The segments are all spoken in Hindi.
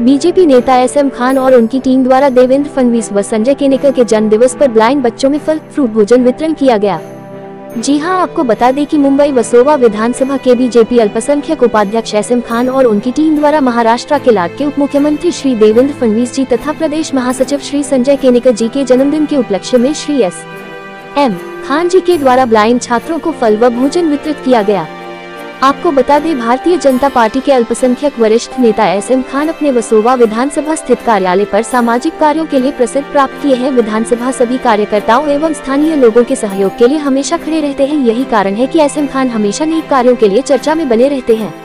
बीजेपी नेता एसएम खान और उनकी टीम द्वारा देवेंद्र फडणवीस व संजय केनेकर के जन्म दिवस पर ब्लाइंड बच्चों में फल फ्रूट भोजन वितरण किया गया। जी हां, आपको बता दें कि मुंबई वसोवा विधानसभा के बीजेपी अल्पसंख्यक उपाध्यक्ष एसएम खान और उनकी टीम द्वारा महाराष्ट्र के लाड के उप मुख्यमंत्री श्री देवेंद्र फडणवीस जी तथा प्रदेश महासचिव श्री संजय केनेकर जी के जन्मदिन के उपलक्ष्य में श्री एसएम खान जी के द्वारा ब्लाइंड छात्रों को फल व भोजन वितरित किया गया। आपको बता दें, भारतीय जनता पार्टी के अल्पसंख्यक वरिष्ठ नेता एसएम खान अपने वसोवा विधानसभा स्थित कार्यालय पर सामाजिक कार्यों के लिए प्रसिद्ध प्राप्त किए हैं। विधानसभा सभी कार्यकर्ताओं एवं स्थानीय लोगों के सहयोग के लिए हमेशा खड़े रहते हैं। यही कारण है कि एसएम खान हमेशा नेक कार्यों के लिए चर्चा में बने रहते हैं।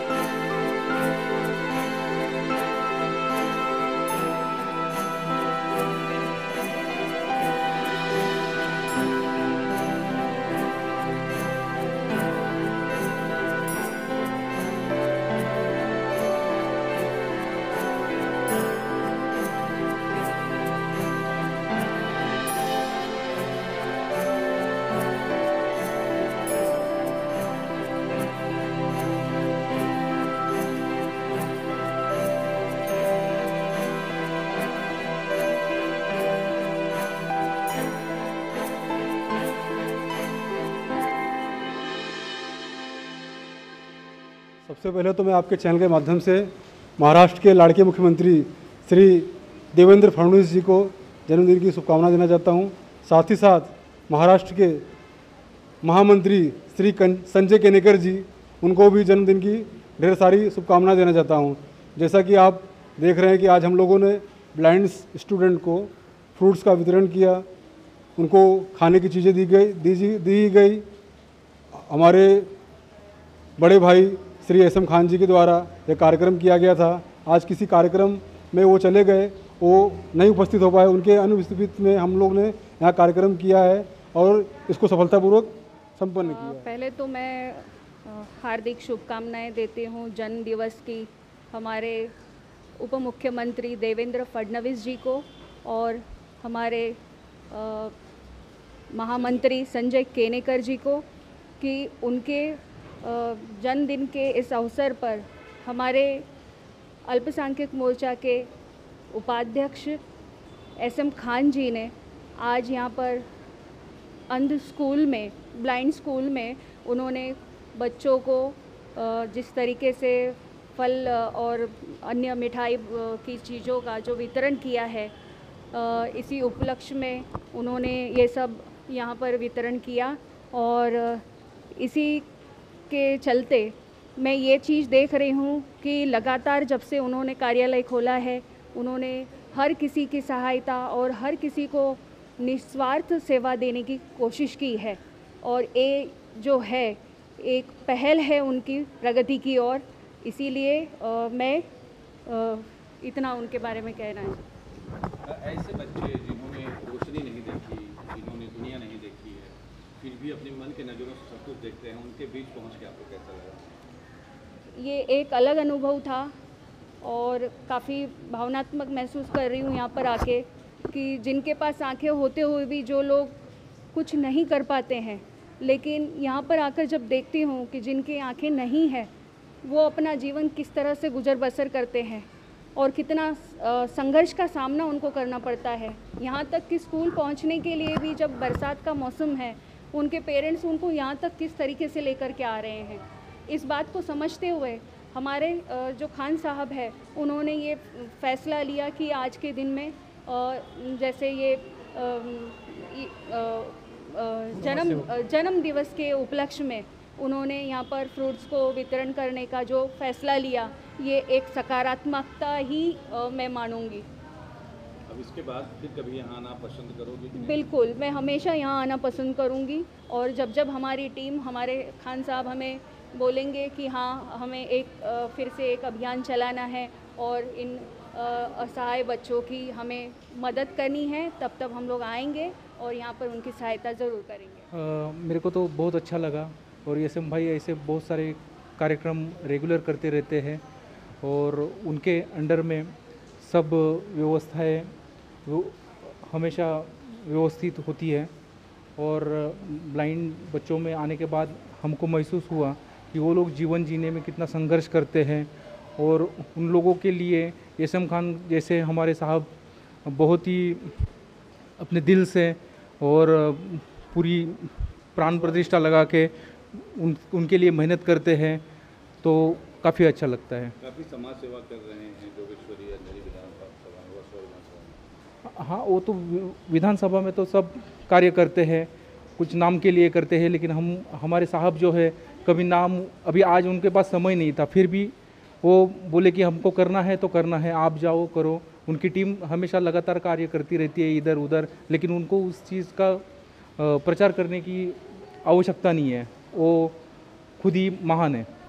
सबसे पहले तो मैं आपके चैनल के माध्यम से महाराष्ट्र के लाड़के मुख्यमंत्री श्री देवेंद्र फडणवीस जी को जन्मदिन की शुभकामना देना चाहता हूं। साथ ही साथ महाराष्ट्र के महामंत्री श्री संजय केनेकर जी, उनको भी जन्मदिन की ढेर सारी शुभकामना देना चाहता हूं। जैसा कि आप देख रहे हैं कि आज हम लोगों ने ब्लाइंड स्टूडेंट को फ्रूट्स का वितरण किया, उनको खाने की चीज़ें दी गई। हमारे बड़े भाई श्री एसएम खान जी के द्वारा यह कार्यक्रम किया गया था। आज किसी कार्यक्रम में वो चले गए, वो नहीं उपस्थित हो पाए, उनके अनुपस्थिति में हम लोग ने यहाँ कार्यक्रम किया है और इसको सफलतापूर्वक संपन्न किया। पहले तो मैं हार्दिक शुभकामनाएं देती हूँ जन्म दिवस की हमारे उप मुख्यमंत्री देवेंद्र फडणवीस जी को और हमारे महामंत्री संजय केनेकर जी को कि उनके जन्मदिन के इस अवसर पर हमारे अल्पसंख्यक मोर्चा के उपाध्यक्ष एसएम खान जी ने आज यहाँ पर अंध स्कूल में, ब्लाइंड स्कूल में उन्होंने बच्चों को जिस तरीके से फल और अन्य मिठाई की चीज़ों का जो वितरण किया है, इसी उपलक्ष्य में उन्होंने ये सब यहाँ पर वितरण किया। और इसी के चलते मैं ये चीज़ देख रही हूँ कि लगातार जब से उन्होंने कार्यालय खोला है, उन्होंने हर किसी की सहायता और हर किसी को निस्वार्थ सेवा देने की कोशिश की है। और ये जो है एक पहल है उनकी प्रगति की ओर, इसीलिए मैं इतना उनके बारे में कहना है। ऐसे बच्चे जिन्होंने रोशनी नहीं देखी, जिन्होंने दुनिया नहीं देखी है, फिर भी अपने मन के नज़रों से सब कुछ देखते हैं, उनके बीच पहुंच के आपको कैसा लगा? ये एक अलग अनुभव था और काफ़ी भावनात्मक महसूस कर रही हूँ यहाँ पर आके कि जिनके पास आंखें होते हुए भी जो लोग कुछ नहीं कर पाते हैं, लेकिन यहाँ पर आकर जब देखती हूँ कि जिनकी आंखें नहीं हैं वो अपना जीवन किस तरह से गुजर बसर करते हैं और कितना संघर्ष का सामना उनको करना पड़ता है। यहाँ तक कि स्कूल पहुँचने के लिए भी जब बरसात का मौसम है, उनके पेरेंट्स उनको यहाँ तक किस तरीके से लेकर के आ रहे हैं। इस बात को समझते हुए हमारे जो खान साहब है, उन्होंने ये फैसला लिया कि आज के दिन में जैसे ये जन्म दिवस के उपलक्ष्य में उन्होंने यहाँ पर फ्रूट्स को वितरण करने का जो फैसला लिया, ये एक सकारात्मकता ही मैं मानूंगी। अब इसके बाद फिर कभी यहाँ आना पसंद करोगी? बिल्कुल, मैं हमेशा यहाँ आना पसंद करूँगी। और जब जब हमारी टीम, हमारे खान साहब हमें बोलेंगे कि हाँ हमें एक फिर से एक अभियान चलाना है और इन असहाय बच्चों की हमें मदद करनी है, तब तब हम लोग आएंगे और यहाँ पर उनकी सहायता ज़रूर करेंगे। मेरे को तो बहुत अच्छा लगा और एसएम भाई ऐसे बहुत सारे कार्यक्रम रेगुलर करते रहते हैं और उनके अंडर में सब व्यवस्थाएं वो हमेशा व्यवस्थित होती है। और ब्लाइंड बच्चों में आने के बाद हमको महसूस हुआ कि वो लोग जीवन जीने में कितना संघर्ष करते हैं और उन लोगों के लिए एसएम खान जैसे हमारे साहब बहुत ही अपने दिल से और पूरी प्राण प्रतिष्ठा लगा के उनके लिए मेहनत करते हैं, तो काफ़ी अच्छा लगता है। काफ़ी समाज सेवा कर रहे हैं जोगेश्वरी अंजलि विधानसभा में, वसोवा विधानसभा में। हाँ, वो तो विधानसभा में तो सब कार्य करते हैं, कुछ नाम के लिए करते हैं, लेकिन हमारे साहब जो है कभी नाम, अभी आज उनके पास समय नहीं था, फिर भी वो बोले कि हमको करना है तो करना है, आप जाओ करो। उनकी टीम हमेशा लगातार कार्य करती रहती है इधर उधर, लेकिन उनको उस चीज़ का प्रचार करने की आवश्यकता नहीं है, वो खुद ही महान है।